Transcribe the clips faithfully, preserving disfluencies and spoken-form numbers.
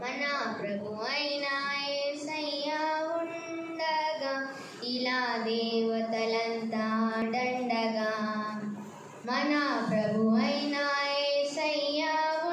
మన ప్రభు అయిన యేసయ్య ఉండగా ఇలా దేవతలంతా దండగా మన ప్రభు అయిన యేసయ్య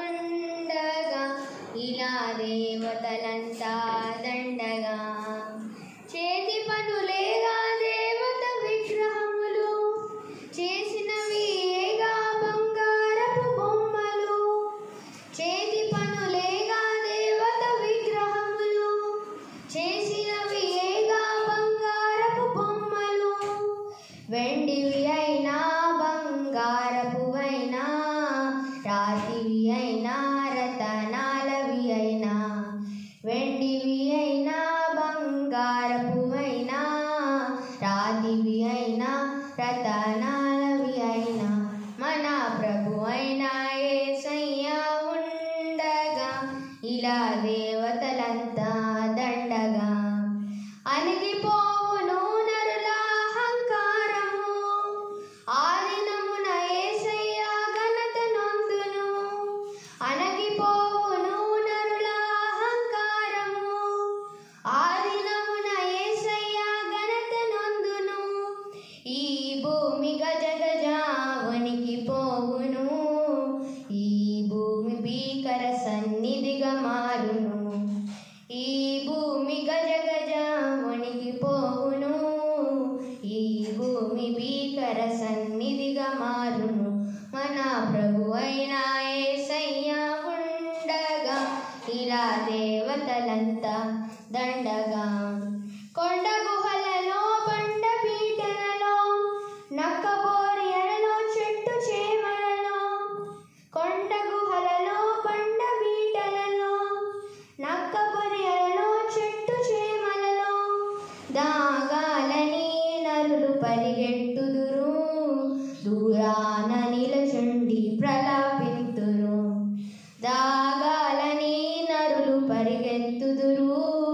ఉండగా ఇలా దేవతలంతా దండగా చేతి పనులేగా దేవత విగ్రహములు చేసినవి ఏగా బంగారపు బొమ్మలు చేతి పనులేగా దేవత విగ్రహములు చేసినవి ఏగా బంగారపు బొమ్మలు వెండివి అయినా బంగారపు అయినా రాతివి అయినా రతనాలవి అయినా వెండివి అయినా బంగారపు అయినా రాతివి అయినా రతనాలవి అయినా మన ప్రభు అయిన యేసయ్య ఉండగా ఇలా దేవతలంతా దండగా అణిగిపోవును నరుల అహంకారము ఆ దినమున యేసయ్య ఘనత నొందును అణగిపోవును నరుల అహంకారము ఆ దినమున యేసయ్య ఘనత నొందును ఈ భూమి గజ గజ వణికిపోవును ఈ భూమి భీకర సన్నిధిగా మారును ఈ భూమి గజ గజ వణికిపోవును ఈ భూమి భీకర సన్నిధిగా మారును మన ప్రభు అయిన యేసయ్య ఉండగా ఇలా దేవతలంతా దండగా కొండ గుహలలో బండ పీటలలో నక్క బోరియలలో చెట్టు చేమలలో కొండ గుహలలో బండ పీటలలో నక్క బోరియలలో చెట్టు చేమలలో దాగాలని నరులు పరిగెట్టుదురు దూరాన నిలచుండి ప్రలాపింతురు దాగాలని నరులు పరిగెత్తుదురు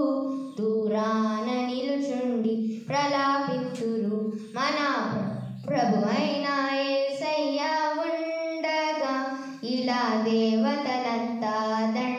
దూరాన నిలుచుండి ప్రలాపింతురు మన ప్రభు అయిన యేసయ్య ఉండగా ఇలా దేవతలంతా దండ